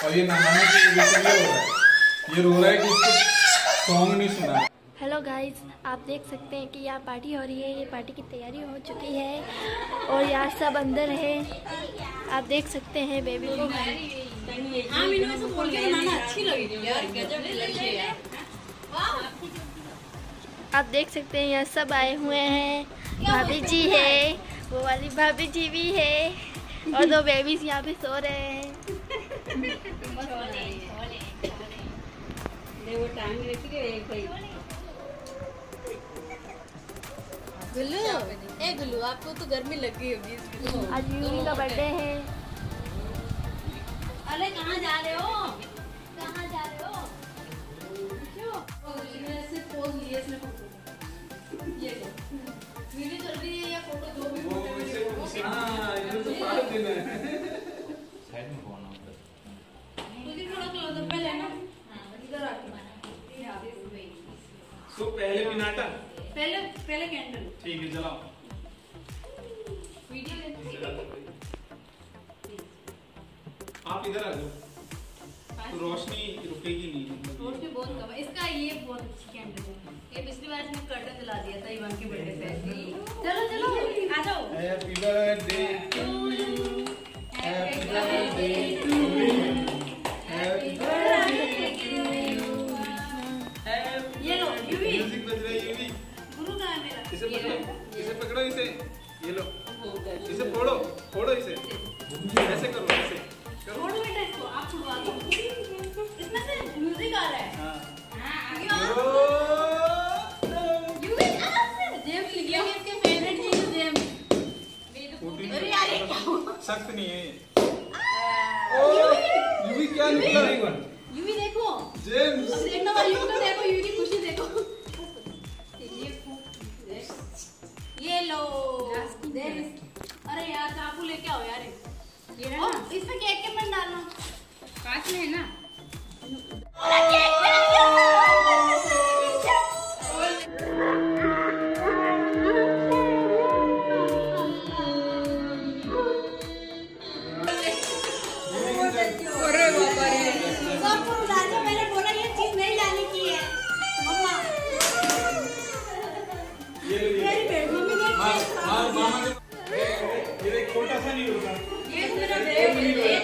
और ये नहाने की वजह से ये हो रहा है, ये रो रहा है कि इसको सॉन्ग नहीं सुना। हेलो गाइस, आप देख सकते हैं कि यहाँ पार्टी हो रही है। ये पार्टी की तैयारी हो चुकी है और यहाँ सब अंदर है। आप देख सकते हैं बेबी को। आप देख सकते हैं यहाँ सब आए हुए हैं। भाभी जी है, वो वाली भाभी जी भी है और दो बेबीज यहाँ पे सो रहे हैं। गुल्लू, ए गुल्लू, आपको तो गर्मी लग गई होगी। आज यूवी का बर्थडे है। अरे कहाँ जा रहे हो? कहाँ जा रहे हो? ऐसे पोज लिए इसने फोटो। ये लो। वीडियो चल रही है या फोटो जो भी वो इसे हां ये तो पाल देना है। साइड में कौन है? मुझे थोड़ा क्लोज अप पे लेना। हां, इधर आके। सो पहले पिनाटा, पहले कैंडल। ठीक है चलाओ। वीडियो ले। आप इधर आ जाओ, तो रोशनी रुकेगी नहीं। रोशनी बहुत कम है। इसका ये बहुत अच्छी कैंडल है। ये पिछली बार इसने कर्टन जला दिया था इवान के बर्थडे पे। चलो चलो आ जाओ। Happy birthday to you, happy birthday to you, happy birthday to you. ये लो यूवी। म्यूजिक बज रहा है यूवी। गुरु कहाँ है मेरा? इसे पकड़ो, इसे पकड़ो इसे। ये लो, इसे फोड़ो, फोड़ो इसे। ऐसे करो, ऐसे करो। छोड़ो बेटा इसको, आप छुड़वा दो। इसमें से म्यूजिक आ रहा है। हाँ। यूवी आराम से। जेम्स लिख लिया इसके फेवरेट चीज है जेम्स। अरे यार ये क्या हुआ? सख्त नहीं है यूवी। क्या निकला? यूवी देखो जेम्स, अब देखना भाई, यूवी को देखो, यूवी की खुशी देखो। ये लो जेम्स। अरे यार चाकू लेके आओ यार। ये रहा ना, इसमें केक के मन डालना। कांच में है ना? अरे बाबा रे, सबको बुला दो। मैंने बोला ये चीज नहीं लाने की है मम्मा। मेरी बेटी मम्मी ने मामा ये एक छोटा सा नहीं होता। ये मेरा बेबी है।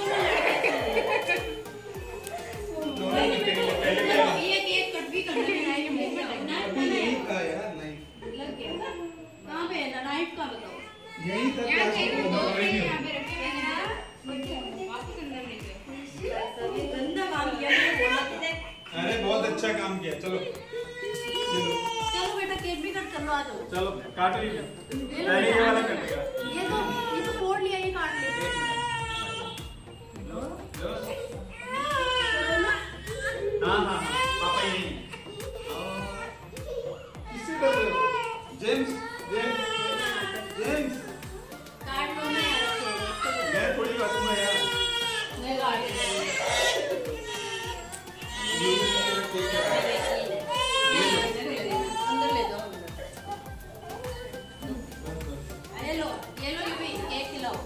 ये केक कट भी करना है। ये मुंह में लगना है। नहीं था यार, नहीं लग गया। कहाँ पे है ना नाइफ का? बताओ। यही था। यहाँ पे क्या दो सब यहाँ पे रखे हैं ना। वापस अंदर ले जाओ। ये गंदा काम किया मैंने। अरे बहुत अच्छा काम किया। चलो चलो बेटा केक भी कट कर लो। आ जाओ। चलो काट लीजिए। पहले ये वाला कटेगा। ये तो फोड़ लिया, ये काट ले। हाँ हाँ हाँ, पापा यही किससे डर रहे हो? जेम्स, जेम्स, जेम्स, काट लो ना यार। मैं थोड़ी काटूंगा यार। मैं काट अंदर ले जाओ। ये लो यूवी, केक खिलाओ।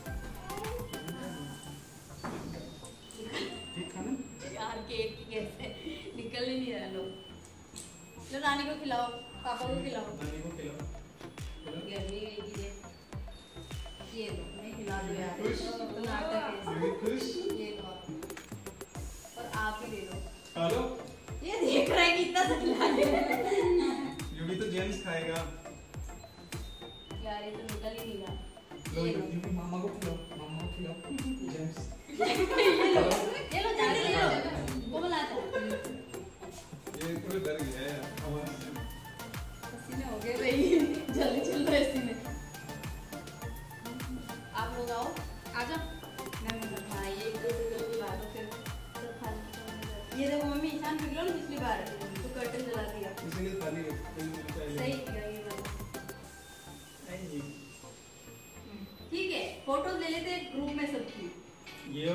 यार केक की कैसे निकल ही नहीं रहा। लो रानी को खिलाओ, पापा को खिलाओ। गर्मी गई थी। ये लो, मैं खिला दो यार। तो नाटक है। खुश? ये लो आप। और आप ही ले लो। खा लो। ये देख रहा है कितना सा खिला दे। यूवी तो जेम्स खाएगा। यार ये तो निकल ही नहीं रहा। लो यूवी, मामा को खिलाओ, मामा को खिलाओ। जेम्स ये लो जल्दी ले लो। वो बुलाता ये पूरे डर गया है यार। पसीने हो गए भाई। जल्दी चल रहा है पसीने। आप लोग आओ, आ जाओ। हाँ ये खिला दो फिर सब खा लो। ये देखो मम्मी ईशान पिघलो ना पिछली बार तो कर्टन जला दिया। इसीलिए खाली है। सही किया ये वाला। ठीक है, फोटोज ले लेते हैं ग्रुप में सबकी। यो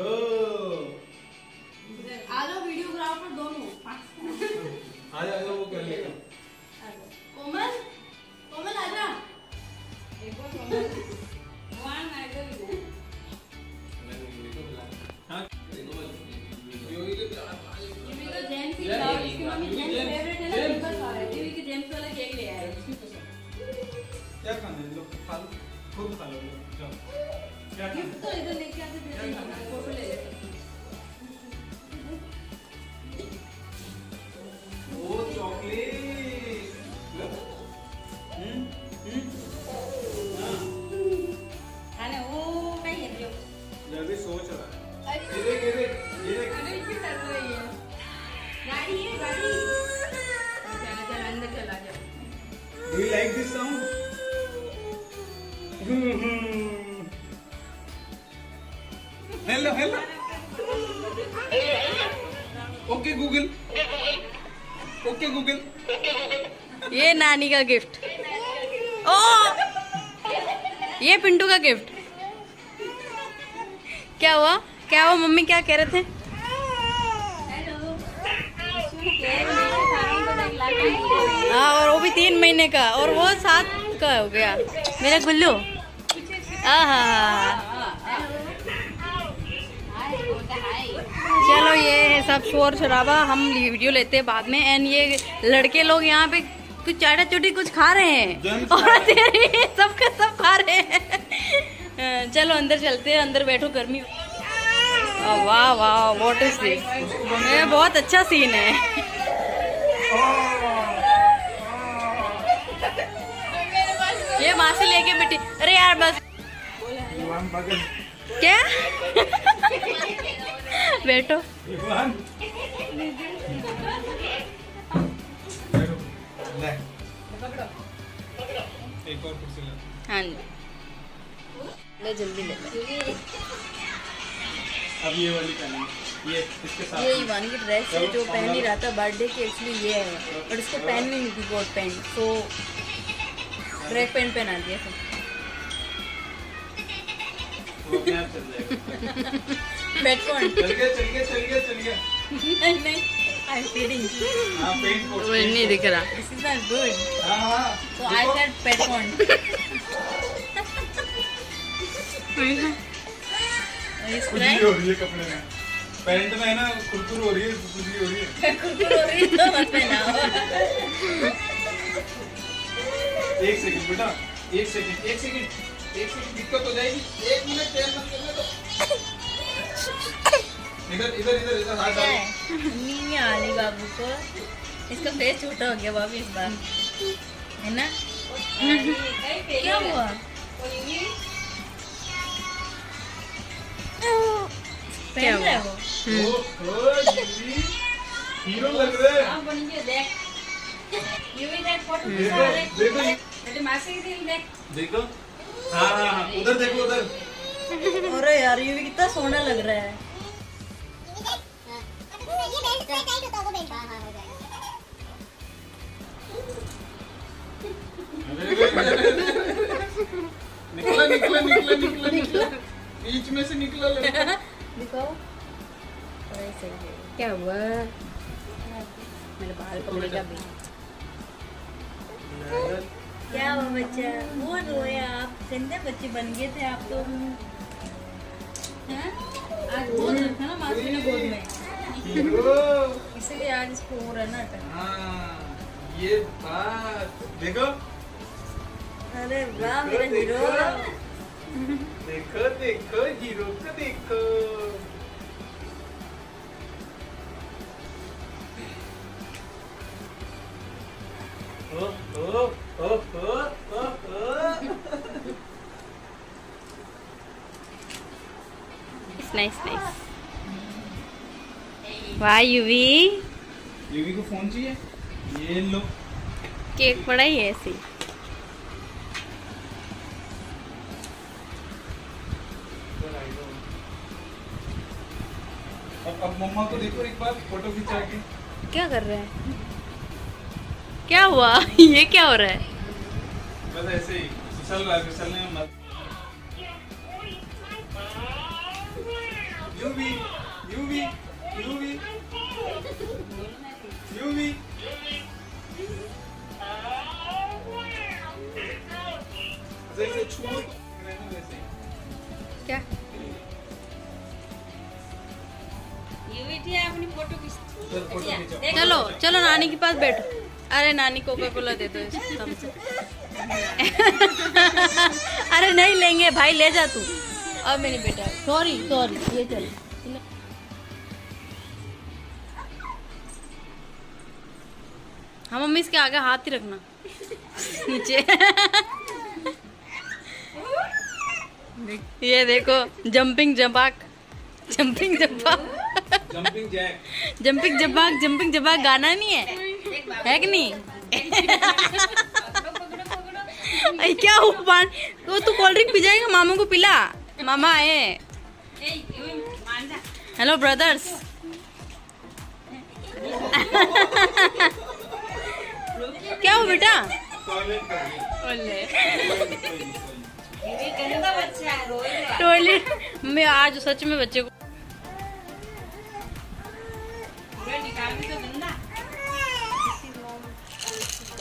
आ जाओ वीडियोग्राफर दोनों। आ जाओ वो कर लेगा। कोमल, कोमल आ जा। एक बार कोमल। One idol. हाँ गाड़ी है गाड़ी। चल अंदर चला जा। Do you like this sound? Hello, hello. Okay, Google. Okay, Google. ये नानी का गिफ्ट। ओ ये पिंटू का गिफ्ट। क्या हुआ मम्मी क्या कह रहे थे? हाँ और वो भी 3 महीने का और वो 7 का हो गया मेरा गुल्लू। चलो ये है सब शोर शराबा, हम वीडियो लेते हैं बाद में। एंड ये लड़के लोग यहाँ पे कुछ चाटा चुटी कुछ खा रहे हैं और सब के सब खा रहे हैं। चलो अंदर चलते हैं, अंदर बैठो गर्मी। वाह वाह व्हाट इज दिस, ये बहुत अच्छा सीन है। ये मासी लेके बैठी। अरे यार बस क्या बैठो। एक और कुर्सी ले। हाँ जी ले जल्दी ले। अब ये वाली पहनेंगे, ये इसके साथ। ये इवान की ड्रेस है जो पहन नहीं रहा था बर्थडे की, एक्चुअली ये है और इसको पहननी नहीं थी कोट पैंट, तो ट्रैक पैंट पहना दिया था। वो अपने आप चल जाएगा। पेटफोन चल गया। नहीं आई एम फीलिंग हाँ पेंट कोट। वो नहीं दिख रहा। दिस इज नॉट गुड, हाँ सो आई सेड पेटफोन। खुजली हो रही है कपड़े में, पैंट में है ना, कुरकुर हो रही है, खुजली हो रही है। कुरकुर हो रही है तो मत पहनाओ। एक सेकंड बेटा, एक सेकंड दिक्कत हो जाएगी। 1 मिनट टाइम मत करने दो। इधर हाथ डालो। नहीं आली बाबू को इसका फेस छोटा हो गया बाबू इस बार, है ना? क्या हुआ? क्या हुआ? हीरो लग रहे हैं। देखो हाँ उधर देखो उधर। अरे यार ये भी कितना सोना लग रहा है। निकला बीच में से निकला लड़का। दिखाओ क्या हुआ? मेरे बाल पकड़ेगा भी। क्या हुआ बच्चा? वो रोया, आप गंदे बच्चे बन गए थे आप तो। आज गोद रखा ना मासी ने गोद में, इसलिए आज इसको हो रहा ना अटक। हाँ ये बात देखो। अरे वाह मेरा हीरो। देखो हीरो को देखो। नाइस वाह यूवी को फोन चाहिए, ये लो। केक पड़ा ही है ऐसे। अब मम्मा को देखो एक बार फोटो खिंचा के। क्या कर रहे हैं? क्या हुआ? ये क्या हो रहा है? बस ऐसे ही फिसल रहा है, फिसलने में मत। यूवी जैसे छूट वैसे। क्या अपनी फोटो चलो चलो नानी के पास बैठो। अरे नानी कोका कोला दे दो हमसे। अरे नहीं लेंगे भाई, ले जा तू। अब मेरी बेटा सॉरी ये चल। हाँ मम्मी इसके आगे हाथ ही रखना नीचे। ये देखो जंपिंग जंपाक जंपिंग जब्बा जंपिंग जैक। जंपिंग जब्बा गाना नहीं है कि नहीं? अरे क्या हुआ पान? वो तू कोल्ड ड्रिंक पी जाएगा, मामा को पिला, मामा आए। Hello brothers. क्या हो बेटा? टॉयलेट में आज सच में बच्चे को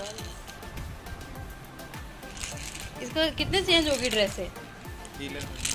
इसको कितने चेंज होगी ड्रेस है?